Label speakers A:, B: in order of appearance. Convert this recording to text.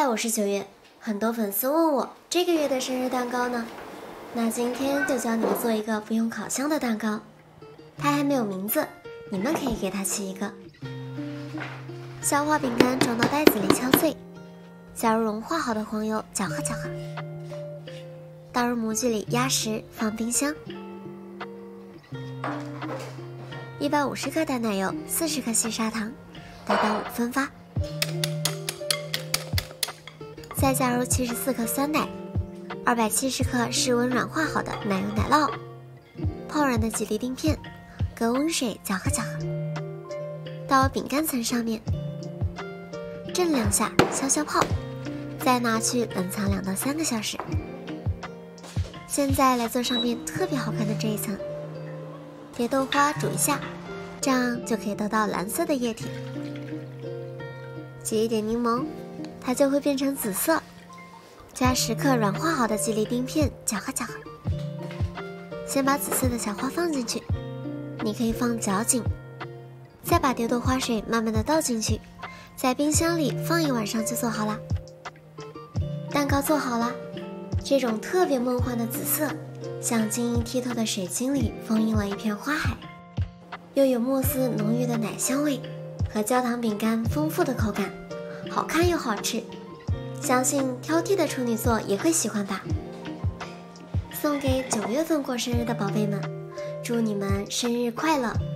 A: 嗨，我是9月。很多粉丝问我这个月的生日蛋糕呢？那今天就教你们做一个不用烤箱的蛋糕。它还没有名字，你们可以给它起一个。消化饼干装到袋子里敲碎，加入融化好的黄油搅和搅和，倒入模具里压实，放冰箱。150克淡奶油，40克细砂糖，待到5分发。再加入74克酸奶，270克室温软化好的奶油奶酪，泡软的吉利丁片，隔温水搅和搅和，倒饼干层上面，震2下，消消泡，再拿去冷藏2到3个小时。现在来做上面特别好看的这一层，蝶豆花煮一下，这样就可以得到蓝色的液体。挤一点柠檬，它就会变成紫色。加10克软化好的吉利丁片，搅和搅和。先把紫色的小花放进去，你可以放搅紧，再把蝶豆花水慢慢的倒进去，在冰箱里放1晚上就做好啦。蛋糕做好啦，这种特别梦幻的紫色，像晶莹剔透的水晶里封印了一片花海，又有慕斯浓郁的奶香味和焦糖饼干丰富的口感，好看又好吃，相信挑剔的处女座也会喜欢吧。送给9月份过生日的宝贝们，祝你们生日快乐！